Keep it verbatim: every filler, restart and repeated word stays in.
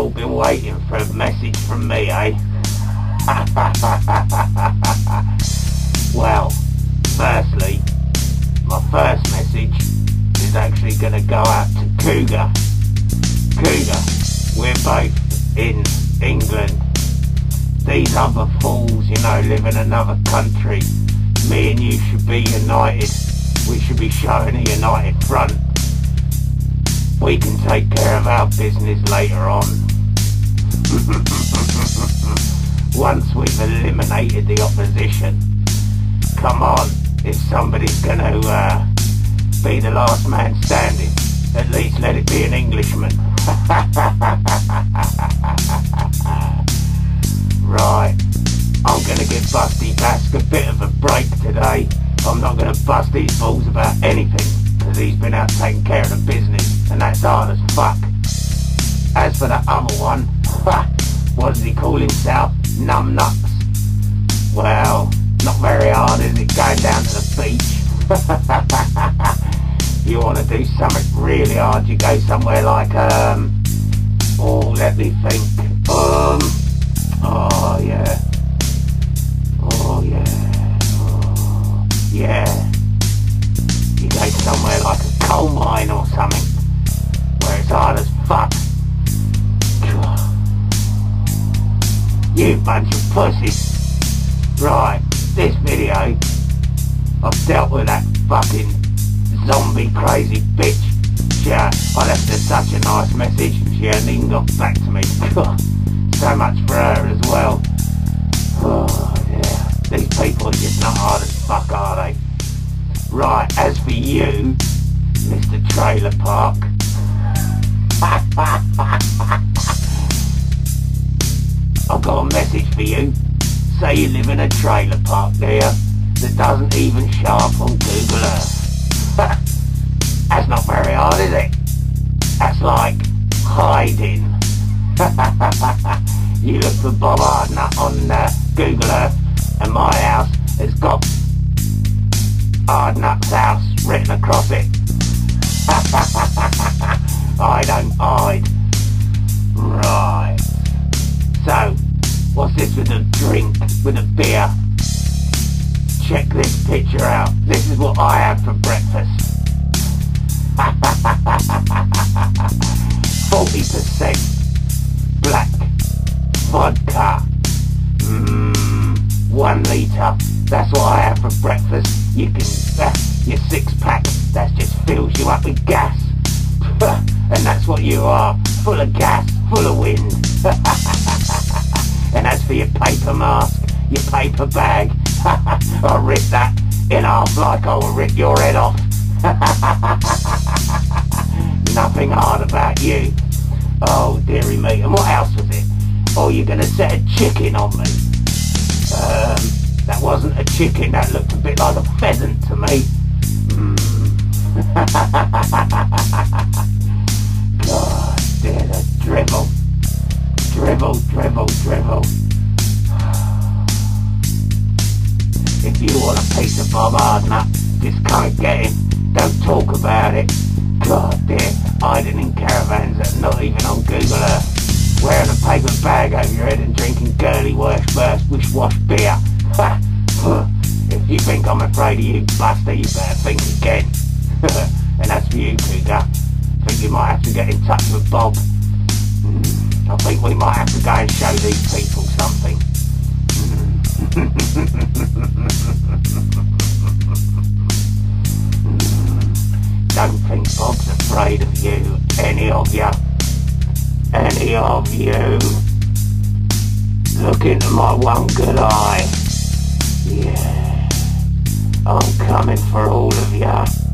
all been waiting for a message from me, eh? Well, firstly, my first message is actually going to go out to Cougar. Cougar, we're both in England. These other fools, you know, live in another country. Me and you should be united. We should be showing a united front. We can take care of our business later on. Once we've eliminated the opposition. Come on, if somebody's gonna uh, be the last man standing, at least let it be an Englishman. Right, I'm gonna give Busty Bask a bit of a break today. I'm not gonna bust these balls about anything, because he's been out taking care of the business, and that's hard as fuck. As for the other one, what does he call himself? Numbnuts. Well, not very hard, is it, going down to the beach? You want to do something really hard, you go somewhere like, um, oh, let me think, um, oh yeah, oh yeah, oh, yeah, you go somewhere like a coal mine or something, where it's hard as fuck. You bunch of pussies. Right, this video, I've dealt with that fucking zombie crazy bitch. She, uh, I left her such a nice message and she hasn't even got back to me. So much for her as well. Oh yeah, these people are just not hard as fuck, are they? Right, as for you, Mister Trailer Park. I've got a message for you. Say you live in a trailer park there that doesn't even show up on Google Earth. That's not very hard, is it? That's like hiding. You look for Bob Hardnut on uh, Google Earth and my house has got Hardnut's house written across it. I don't hide. Right. So, what's this with a drink, with a beer? Check this picture out. This is what I had for breakfast. forty percent black vodka. Mmm, one litre. That's what I have for breakfast. You can, uh, your six pack, that just fills you up with gas. And that's what you are, full of gas, full of wind. And as for your paper mask, your paper bag, I'll rip that in half like I will rip your head off. Nothing hard about you. Oh dearie me, and what else was it? Oh, you're gonna set a chicken on me. Um, that wasn't a chicken, that looked a bit like a pheasant to me. Mm. God, dear, the drivel. Drivel, drivel, drivel. If you want a piece of Bob Hardnut, just come and get him. Don't talk about it. God dear, hiding in caravans that are not even on Google Earth. Wearing a paper bag over your head and drinking girly wash burst wish wash beer. If you think I'm afraid of you, Buster, you better think again. And as for you, Cougar, I think you might have to get in touch with Bob. I think we might have to go and show these people something. Don't think Bob's afraid of you, any of you. Any of you. Look into my one good eye. Yeah. I'm coming for all of you.